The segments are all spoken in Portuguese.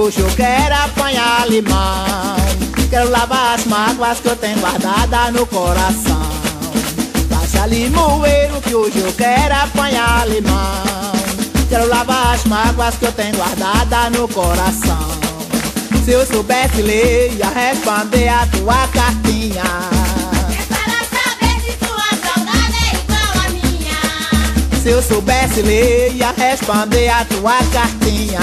hoje eu quero apanhar limão. Quero lavar as mágoas que eu tenho guardada no coração. Baixa limoeiro que hoje eu quero apanhar limão. Quero lavar as mágoas que eu tenho guardada no coração. Se eu soubesse ler, ia responder a tua cartinha. É para saber se tua saudade é igual a minha. Se eu soubesse ler, ia responder a tua cartinha.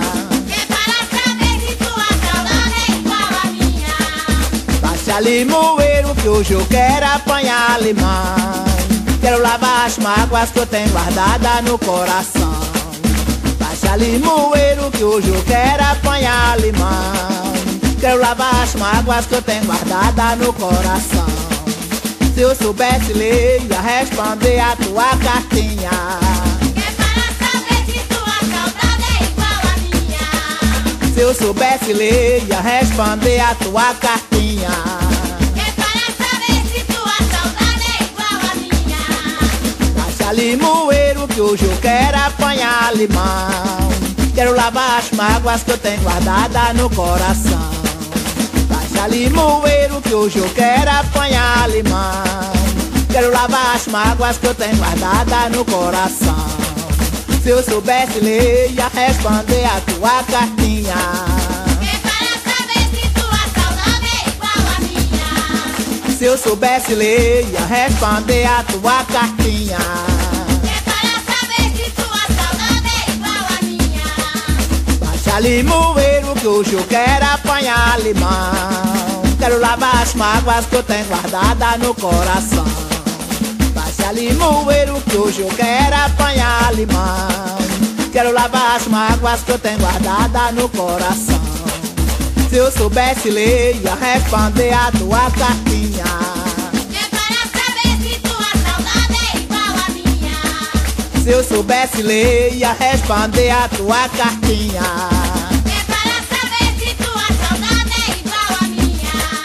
É para saber se tua saudade é igual a minha. Baixa limoeiro que hoje eu quero apanhar limão. Quero lavar as mágoas que eu tenho guardada no coração. Baixa limoeiro que hoje eu quero apanhar limão. Quero lavar as mágoas que eu tenho guardada no coração. Se eu soubesse ler, ia responder a tua cartinha. É para saber se tua saudade é igual a minha. Se eu soubesse ler, ia responder a tua cartinha. É para saber se tua saudade é igual a minha. Baixa limoeiro que hoje eu quero apanhar limão. Quero lavar as mágoas que eu tenho guardada no coração. Baixa limoeiro que hoje eu quero apanhar limão. Quero lavar as mágoas que eu tenho guardada no coração. Se eu soubesse ler, ia responder a tua cartinha. É para saber se tua saudade é igual a minha. Se eu soubesse ler, ia responder a tua cartinha. É para saber se tua saudade é igual a minha. Baixa limoeiro que hoje eu quero apanhar limão. Quero lavar as mágoas que eu tenho guardada no coração. Baixa limoeiro que hoje eu quero apanhar limão. Quero lavar as mágoas que eu tenho guardada no coração. Se eu soubesse ler, ia responder a tua cartinha. É para saber se tua saudade é igual a minha. Se eu soubesse ler, ia responder a tua cartinha. É para saber se tua saudade é igual a minha.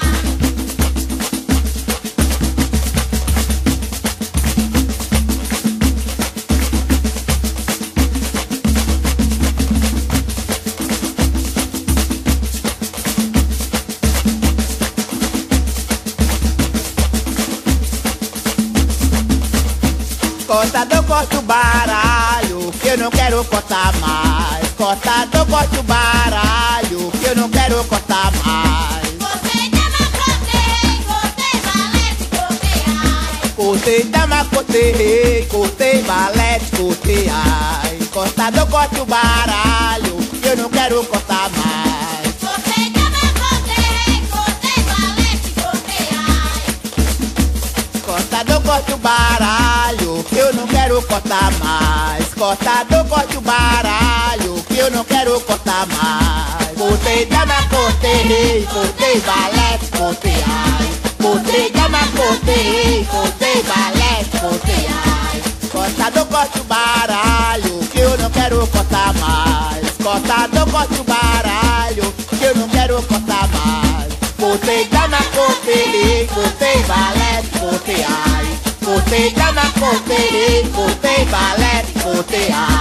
Cortador, corta o baralho, que eu não quero cortar mais. Cortador, corta o baralho, que eu não quero cortar mais. Cortei dama, cortei, cortei valete, cortei ai. Cortei dama, cortei rei, cortei valete, cortei ai. Cortador, corta o baralho, que eu não quero cortar mais. Cortei dama, cortei, cortei valete, cortei ai. Cortador, corta o baralho, que eu não quero cortar mais. Cortador, corta o baralho, que eu não quero cortar mais. Cortei dama, cortei rei, cortei valete, cortei ai. Cortei dama, cortei rei, cortei valete, cortei ai. Cortador, corta o baralho, que eu não quero cortar mais. Cortador, corta o baralho, que eu não quero cortar mais. Cortei dama, cortei rei, cortei valete, cortei ai. Cortei dama, cortei rei, cortei valete, cortei ai.